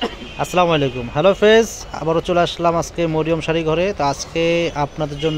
আসসালামু আলাইকুম। Hello friends, আবারও চলে আসলাম আজকে মরিয়ম শাড়ি ঘরে। তো আজকে আপনাদের জন্য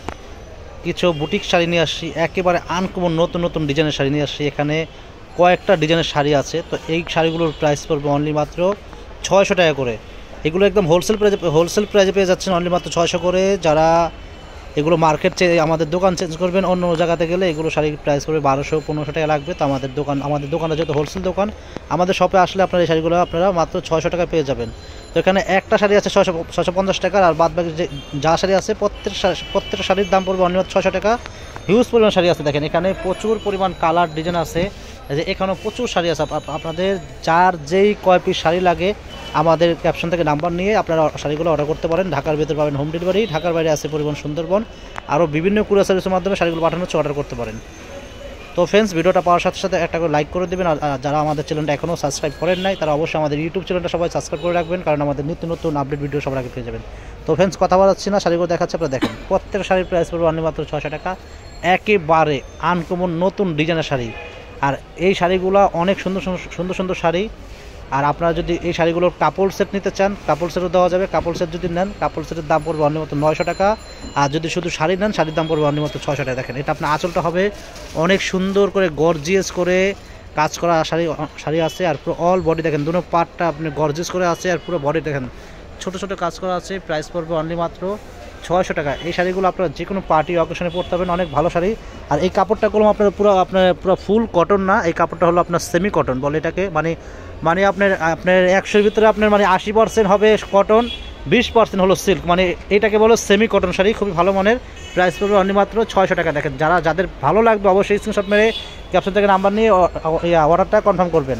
কিছু বুটিক শাড়ি নিয়ে আসছি, একেবারে আনকমন নতুন নতুন ডিজাইনের শাড়ি নিয়ে আসছি। এখানে কয়েকটা ডিজাইনের শাড়ি আছে। তো এই শাড়িগুলোর প্রাইস পড়বে অনলি মাত্র 600 টাকা করে। এগুলো একদম হোলসেল প্রাইজে পেয়ে যাচ্ছেন অনলি মাত্র 600 করে। যারা এগুলো মার্কেট আমাদের দোকান চেঞ্জ করবেন, অন্য জায়গাতে গেলে এগুলো শাড়ির প্রাইস করবে 1200-1500 টাকা লাগবে। তো আমাদের দোকানটা যেহেতু হোলসেল দোকান, আমাদের শপে আসলে আপনারা এই শাড়িগুলো আপনারা মাত্র 600 টাকা পেয়ে যাবেন। তো এখানে একটা শাড়ি আছে 650 টাকার, আর বাদ বাকি যা শাড়ি আছে প্রত্যেকটা শাড়ির দাম পড়বে অনলি মাত্র 600 টাকা। হিউজ পরিমাণ শাড়ি আছে, দেখেন এখানে প্রচুর পরিমাণ কালার ডিজাইন আছে। যে এখানেও প্রচুর শাড়ি আছে। আপনাদের যার যেই কয় পিস শাড়ি লাগে আমাদের ক্যাপশন থেকে নাম্বার নিয়ে আপনারা শাড়িগুলো অর্ডার করতে পারেন। ঢাকার ভিতরে পাবেন হোম ডেলিভারি, ঢাকার বাইরে আছে পরিবহন সুন্দরবন, আরও বিভিন্ন কুরিয়ার সার্ভিসের মাধ্যমে শাড়িগুলো পাঠানো হচ্ছে, অর্ডার করতে পারেন। তো ফ্রেন্ডস, ভিডিওটা পাওয়ার সাথে সাথে একটা করে লাইক করে দেবেন। আর যারা আমাদের চ্যানেলটা এখনও সাবস্ক্রাইব করেন নাই তারা অবশ্যই আমাদের ইউটিউব চ্যানেলটা সবাই সাবস্ক্রাইব করে রাখবেন, কারণ আমাদের নিত্য নতুন আপডেট ভিডিও সবার আগে পেয়ে যাবেন। তো ফ্রেন্ডস, কথা বলাচ্ছি না, শাড়িগুলো দেখাচ্ছে, আপনারা দেখেন। প্রত্যেক শাড়ির প্রাইস পড়বে অনলি মাত্র 600 টাকা। একেবারে আনকমন নতুন ডিজাইনের শাড়ি। আর এই শাড়িগুলো অনেক সুন্দর সুন্দর শাড়ি। আর আপনারা যদি এই শাড়িগুলোর কাপড় সেট নিতে চান, কাপড় সেটও দেওয়া যাবে। কাপড় সেট যদি নেন, কাপড় সেটের দাম পড়বে অনলি মাত্র 900 টাকা। আর যদি শুধু শাড়ি নেন, শাড়ির দাম পড়বে অনলি মাত্র 600 টাকা। দেখেন, এটা আপনার আঁচলটা হবে অনেক সুন্দর করে গর্জিয়াস করে কাজ করা শাড়ি আছে। আর পুরো অল বডি দেখেন, দুটো পার্টটা আপনি গর্জিয়াস করে আছে, আর পুরো বডি দেখেন ছোটো ছোটো কাজ করা আছে। প্রাইস পড়বে অনলি মাত্র 600 টাকা। এই শাড়িগুলো আপনারা যে কোনো পার্টি অকেশনে পরতে পারবেন, অনেক ভালো শাড়ি। আর এই কাপড়টা করলাম আপনার পুরো ফুল কটন না, এই কাপড়টা হলো আপনার সেমি কটন বলে এটাকে। মানে আপনার 100-এর ভিতরে আপনার মানে 80% হবে কটন, 20% হলো সিল্ক, মানে এটাকে বলো সেমি কটন শাড়ি, খুবই ভালো মানের। প্রাইস পড়বে অনলি মাত্র 600 টাকা। দেখেন, যাদের ভালো লাগবে অবশ্যই স্ক্রিনশট মেরে ক্যাপশন থেকে নাম্বার নিয়ে অর্ডারটা কনফার্ম করবেন।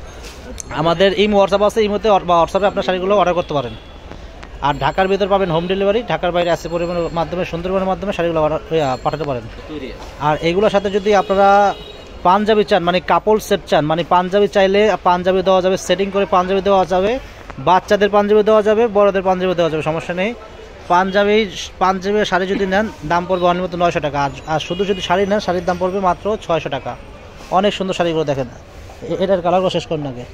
আমাদের এই হোয়াটসঅ্যাপ আছে, এই মধ্যে হোয়াটসঅ্যাপে আপনার শাড়িগুলো অর্ডার করতে পারেন। আর ঢাকার ভিতর পাবেন হোম ডেলিভারি, ঢাকার বাইরে আছে পরিবহনের মাধ্যমে, সুন্দরবনের মাধ্যমে শাড়িগুলো পাঠাতে পারেন। আর এগুলোর সাথে যদি আপনারা পাঞ্জাবি চান, মানে কাপড় সেট চান, মানে পাঞ্জাবি চাইলে পাঞ্জাবি দেওয়া যাবে, সেটিং করে পাঞ্জাবি দেওয়া যাবে, বাচ্চাদের পাঞ্জাবি দেওয়া যাবে, বড়দের পাঞ্জাবি দেওয়া যাবে, সমস্যা নেই। পাঞ্জাবি শাড়ি যদি নেন দাম পড়বে অনলি মাত্র 900 টাকা। আর শুধু যদি শাড়ি নেন, শাড়ির দাম পড়বে মাত্র 600 টাকা। অনেক সুন্দর শাড়িগুলো দেখেন, এটার কালারগুলো শেষ করেন আগে।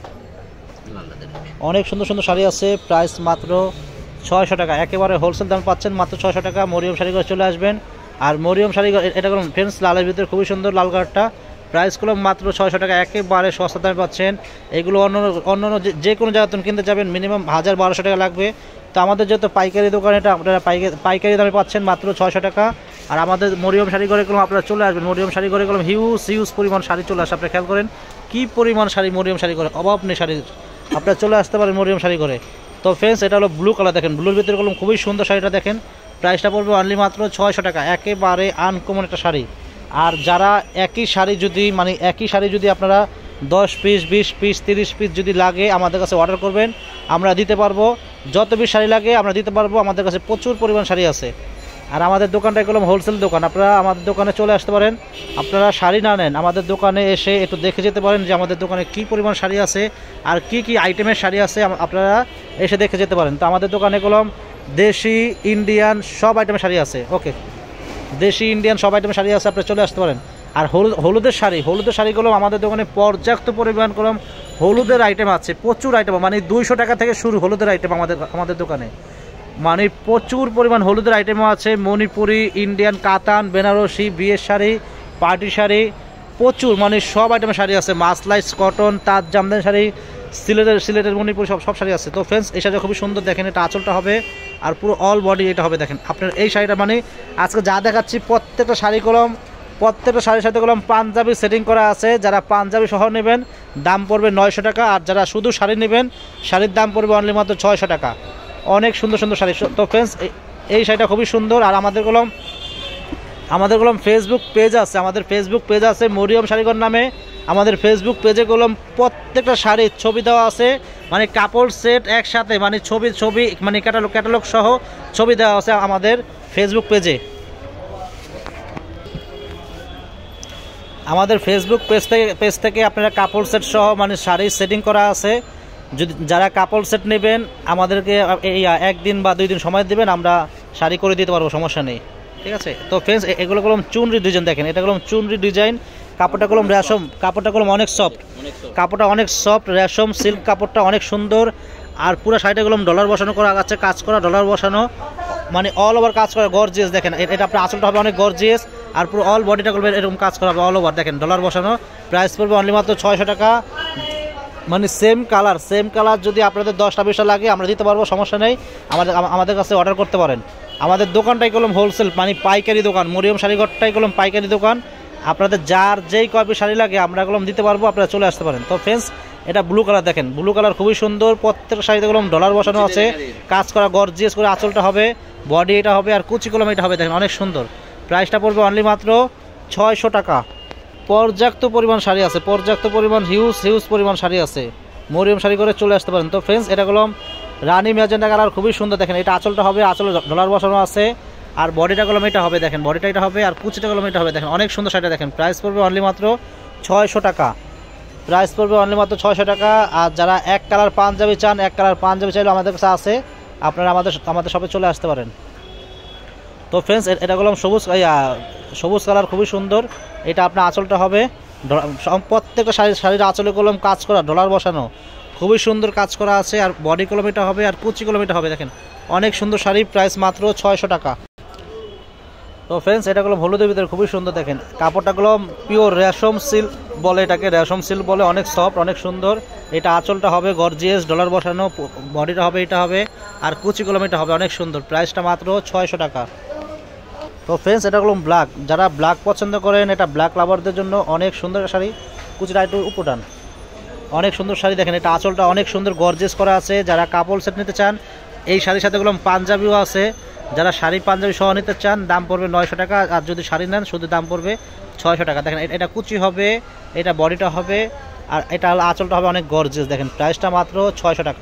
অনেক সুন্দর সুন্দর শাড়ি আছে, প্রাইস মাত্র 600 টাকা। একেবারে হোলসেল দাম পাচ্ছেন মাত্র 600 টাকা। মরিয়ম শাড়িগুলো চলে আসবেন। আর মরিয়ম শাড়ি এটা করুন ফ্রেন্ডস, লালের ভিতরে খুবই সুন্দর লাল কালারটা। প্রাইসগুলো মাত্র 600 টাকা, একেবারে সস্তা দামে পাচ্ছেন। এগুলো অন্য যে কোনো জায়গায় কিনতে যাবেন মিনিমাম 1000-1200 টাকা লাগবে। তো আমাদের যেহেতু পাইকারি দোকান, এটা আপনারা পাইকারি দামে পাচ্ছেন মাত্র 600 টাকা। আর আমাদের মরিয়ম শাড়ি ঘরে গেলাম, আপনারা চলে আসবেন। মরিয়ম শাড়ি ঘরে গেলাম, হিউজ পরিমাণ শাড়ি চলে আসে। আপনারা খেয়াল করেন কী পরিমাণ শাড়ি মরিয়ম শাড়ি ঘরে, অভাব নেই শাড়ির। আপনারা চলে আসতে পারেন মরিয়ম শাড়ি ঘরে। তো ফ্রেন্ডস, এটা হলো ব্লু কালার, দেখেন ব্লুর ভিতরে গেলাম, খুবই সুন্দর শাড়িটা দেখেন। প্রাইসটা পড়বে অনলি মাত্র 600 টাকা, একেবারে আনকমন একটা শাড়ি। আর যারা একই শাড়ি যদি আপনারা 10 পিস, 20 পিস, 30 পিস যদি লাগে আমাদের কাছে অর্ডার করবেন, আমরা দিতে পারবো। যত পিস শাড়ি লাগে আমরা দিতে পারবো, আমাদের কাছে প্রচুর পরিমাণ শাড়ি আছে। আর আমাদের দোকানটা এগুলো হোলসেল দোকান, আপনারা আমাদের দোকানে চলে আসতে পারেন। আপনারা শাড়ি না নেন, আমাদের দোকানে এসে একটু দেখে যেতে পারেন যে আমাদের দোকানে কী পরিমাণ শাড়ি আছে আর কি আইটেমের শাড়ি আছে, আপনারা এসে দেখে যেতে পারেন। তো আমাদের দোকানে এগুলো দেশি, ইন্ডিয়ান সব আইটেমের শাড়ি আছে। ওকে, দেশি, ইন্ডিয়ান সব আইটেমের শাড়ি আছে, আপনারা চলে আসতে পারেন। আর হলুদের শাড়িগুলো আমাদের দোকানে পর্যাপ্ত পরিমাণ করলাম হলুদের আইটেম আছে, প্রচুর আইটেম, মানে 200 টাকা থেকে শুরু হলুদের আইটেম আমাদের দোকানে, মানে প্রচুর পরিমাণ হলুদের আইটেমও আছে। মণিপুরি, ইন্ডিয়ান, কাতান, বেনারসি, বিয়ের শাড়ি, পার্টি শাড়ি, প্রচুর মানে সব আইটেমের শাড়ি আছে। মাসলাইস কটন, তাঁত জামদানি শাড়ি, সিলেটের মণিপুরি সব শাড়ি আছে। তো ফ্রেন্ডস, এই শাড়িটা খুবই সুন্দর, দেখেন এটা আঁচলটা হবে আর পুরো অল বডি এটা হবে। দেখেন আপনার এই শাড়িটা, মানে আজকে যা দেখাচ্ছি প্রত্যেকটা শাড়ির সাথে কলম পাঞ্জাবি সেটিং করা আছে। যারা পাঞ্জাবি সহ নেবেন দাম পড়বে 900 টাকা। আর যারা শুধু শাড়ি নেবেন, শাড়ির দাম পড়বে অনলি মাত্র 600 টাকা। অনেক সুন্দর সুন্দর শাড়ি। তো ফ্রেন্ডস, এই শাড়িটা খুবই সুন্দর। আর আমাদের কলম ফেসবুক পেজ আছে, মরিয়ম শাড়িঘর নামে। আমাদের ফেসবুক পেজে কলম প্রত্যেকটা শাড়ির ছবি দেওয়া আছে, মানে কাপড় সেট একসাথে, মানে ছবি মানে ক্যাটালগ সহ ছবি দেওয়া আছে আমাদের ফেসবুক পেজে। আমাদের ফেসবুক পেজ থেকে আপনারা কাপড় সেট সহ মানে শাড়ির সেটিং করা আছে। যারা কাপড় সেট নেবেন আমাদেরকে এই 1 দিন বা 2 দিন সময় দেবেন, আমরা শাড়ি করে দিতে পারবো, সমস্যা নেই, ঠিক আছে। তো ফ্রেন্ডস, এগুলো কলম চুনরি ডিজাইন, দেখেন এটা কলম চুনরি ডিজাইন। কাপড়টা কলম রেশম, কাপড়টা কলম অনেক সফট, রেশম সিল্ক কাপড়টা অনেক সুন্দর। আর পুরো শাড়িটা এগুলো ডলার বসানো করা আছে, কাজ করা ডলার বসানো, মানে অল ওভার কাজ করা, গর্জিয়াস। দেখেন এটা আপনার আঁচলটা হবে অনেক গর্জিয়াস, আর পুরো অল বডিটা করবে এরকম কাজ করা হবে অল ওভার। দেখেন ডলার বসানো, প্রাইস পড়বে অনলি মাত্র 600 টাকা। মানে সেম কালার যদি আপনাদের 10টা 20টা লাগে আমরা দিতে পারবো, সমস্যা নেই। আমাদের কাছে অর্ডার করতে পারেন। আমাদের দোকানটাই কলম হোলসেল, মানে পাইকারি দোকান, মরিয়ম শাড়িঘরটাই কলম পাইকারি দোকান। আপনাদের যার যেই কপি শাড়ি লাগে আমরা কলম দিতে পারবো, আপনারা চলে আসতে পারেন। তো ফ্রেন্ডস, এটা ব্লু কালার, দেখেন ব্লু কালার খুবই সুন্দর। প্রত্যেক শাড়িতে কলম ডলার বসানো আছে, কাজ করা গর্জিয়াস করে। আঁচলটা হবে, বডি এটা হবে, আর কুচি কলম এটা হবে। দেখেন অনেক সুন্দর। প্রাইসটা পড়বে অনলি মাত্র 600 টাকা। পর্যাপ্ত পরিমাণ শাড়ি আছে, পর্যাপ্ত পরিমাণ হিউজ পরিমাণ শাড়ি আছে। মরিয়ম শাড়ি করে চলে আসতে পারেন। তো ফ্রেন্ডস, এটা কলম রানী ম্যাজেন্টা কালার, খুবই সুন্দর। দেখেন এটা আঁচলটা হবে, আঁচলে ডলার বসানো আছে, আর বডিটা কলম এটা হবে। দেখেন বডিটা এটা হবে, আর কুচিটা কলম এটা হবে। দেখেন অনেক সুন্দর শাড়িটা। দেখেন প্রাইস পড়বে অনলি মাত্র 600 টাকা। প্রাইস পড়বে অনলি মাত্র 600 টাকা। আর যারা এক কালার পাঞ্জাবি চান, এক কালার পাঞ্জাবি চাইলেও আমাদের কাছে আছে, আপনারা আমাদের শপে চলে আসতে পারেন। তো ফ্রেন্ডস, এটা কলম সবুজ কালার, খুবই সুন্দর। এটা আপনার আঁচলটা হবে, প্রত্যেকটা শাড়ির আঁচলে কলম কাজ করা, ডলার বসানো, খুবই সুন্দর কাজ করা আছে। আর বডি কলম এটা হবে, আর কুচি কলম এটা হবে। দেখেন অনেক সুন্দর শাড়ি, প্রাইস মাত্র 600 টাকা। তো ফ্রেন্ডস, এটা কলম হলুদের ভিতরে, খুবই সুন্দর। দেখেন কাপড়টা কলম পিওর রেশম সিল্ক বলে, এটাকে রেশম সিল্ক বলে, অনেক সফট, অনেক সুন্দর। এটা আঁচলটা হবে গর্জিয়াস, ডলার বসানো, বডিটা হবে এটা হবে, আর কুচি কলম এটা হবে। অনেক সুন্দর, প্রাইসটা মাত্র 600 টাকা। তো ফ্রেন্ডস, এটা কলম ব্ল্যাক, যারা ব্ল্যাক পছন্দ করেন, এটা ব্ল্যাক লাভারদের জন্য অনেক সুন্দর শাড়ি। কুচিটা একটু উপটান, অনেক সুন্দর শাড়ি। দেখেন এটা আঁচলটা অনেক সুন্দর গর্জিয়াস করা আছে। যারা কাপড় সেট নিতে চান, এই শাড়ির সাথে কলম পাঞ্জাবিও আছে। যারা শাড়ি পাঞ্জাবি সহ নিতে চান, দাম পড়বে 900 টাকা। আর যদি শাড়ি নেন, শুধু দাম পড়বে 600 টাকা। দেখেন এটা কুচি হবে, এটা বডিটা হবে, আর এটা আঁচলটা হবে অনেক গর্জিয়াস। দেখেন প্রাইসটা মাত্র 600 টাকা।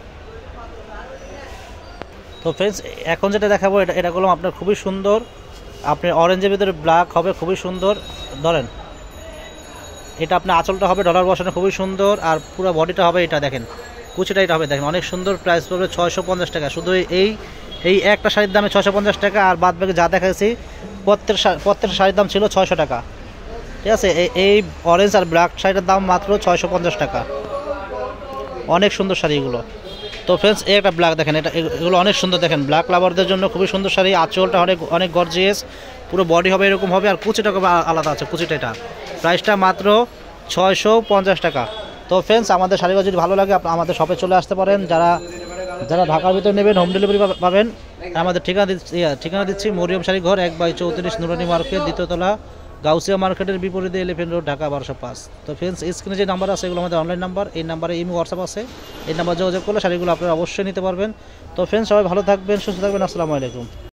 তো ফ্রেন্ডস, এখন যেটা দেখাবো, এটা কলম আপনার খুবই সুন্দর। আপনি অরেঞ্জের ভিতরে ব্ল্যাক হবে, খুবই সুন্দর। ধরেন এটা আপনার আঁচলটা হবে ডলার বসানো, খুবই সুন্দর। আর পুরো বডিটা হবে এটা, দেখেন কুচিটা এটা হবে। দেখেন অনেক সুন্দর। প্রাইস পড়বে 650 টাকা। শুধু এই একটা শাড়ির দামে 650 টাকা। আর বাদ বাকি যা দেখাচ্ছি প্রত্যেক শাড়ির দাম ছিল 600 টাকা। ঠিক আছে, এই অরেঞ্জ আর ব্ল্যাক শাড়িটার দাম মাত্র 650 টাকা। অনেক সুন্দর শাড়িগুলো। তো ফ্রেন্ডস, এই একটা ব্ল্যাক, দেখেন এগুলো অনেক সুন্দর। দেখেন ব্ল্যাক লাভারদের জন্য খুবই সুন্দর শাড়ি। আঁচলটা অনেক গর্জিয়াস, পুরো বডি হবে এরকম হবে, আর কুচিটা আলাদা আছে, কুচিটা এটা। প্রাইসটা মাত্র 650 টাকা। তো ফ্রেন্ডস, আমাদের শাড়িগুলো যদি ভালো লাগে, আমাদের শপে চলে আসতে পারেন। যারা ঢাকার ভিতরে নেবেন, হোম ডেলিভারি পাবেন। আমাদের ঠিকানা দিচ্ছি মরিয়ম শাড়িঘর, 1/34 নুরানি মার্কেট, দ্বিতীয় তলা, গাউসিয়া মার্কেটের বিপরীতে, এলিফেন্ট রোড, ঢাকা 1205। তো ফ্রেন্ডস, স্ক্রিনে যে নাম্বার আছে এগুলো আমাদের অনলাইন নাম্বার। এই নাম্বারে ইমো হোয়াটসঅ্যাপ আছে, এই নাম্বার যোগাযোগ করলে শাড়িগুলো আপনারা অবশ্যই নিতে পারবেন। তো ফ্রেন্ডস, সবাই ভালো থাকবেন, সুস্থ থাকবেন। আসসালামু আলাইকুম।